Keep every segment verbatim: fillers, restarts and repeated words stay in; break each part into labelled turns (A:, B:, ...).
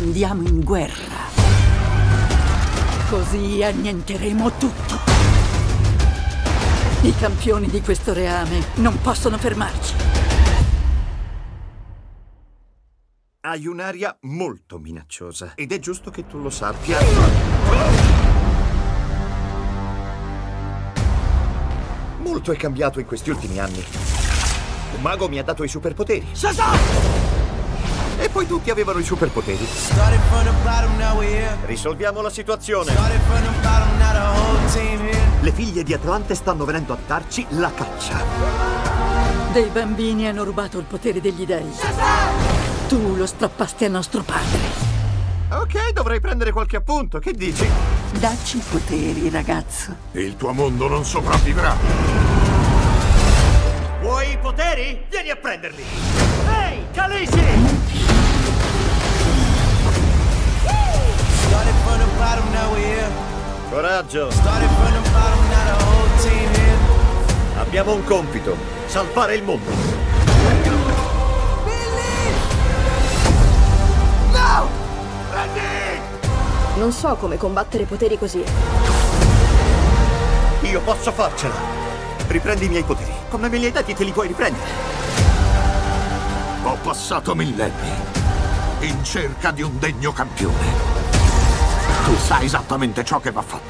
A: Andiamo in guerra. Così annienteremo tutto. I campioni di questo reame non possono fermarci.
B: Hai un'aria molto minacciosa ed è giusto che tu lo sappia. Molto è cambiato in questi ultimi anni. Un mago mi ha dato i superpoteri. E poi tutti avevano i superpoteri. Risolviamo la situazione. Le figlie di Atlante stanno venendo a darci la caccia.
A: Dei bambini hanno rubato il potere degli dei. Tu lo strappasti a nostro padre.
B: Ok, dovrei prendere qualche appunto. Che dici?
A: Dacci i poteri, ragazzo.
C: Il tuo mondo non sopravvivrà.
B: Vuoi i poteri? Vieni a prenderli! Ehi, Khaleesi! Coraggio! Abbiamo un compito: salvare il mondo.
D: Billy! No!
B: Prendi!
E: Non so come combattere poteri così.
B: Io posso farcela. Riprendi i miei poteri. Come me li hai dati te li puoi riprendere.
C: Ho passato millenni in cerca di un degno campione. Tu sai esattamente ciò che va fatto.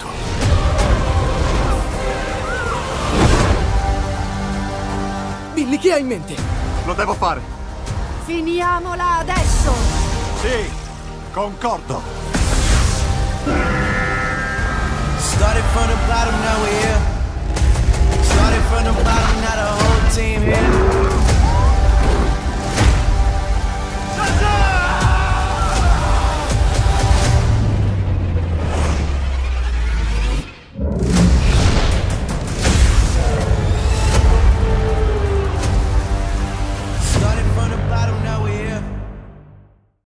D: Billy, che hai in mente?
B: Lo devo fare.
E: Finiamola adesso!
B: Sì, concordo.
F: Started from the bottom.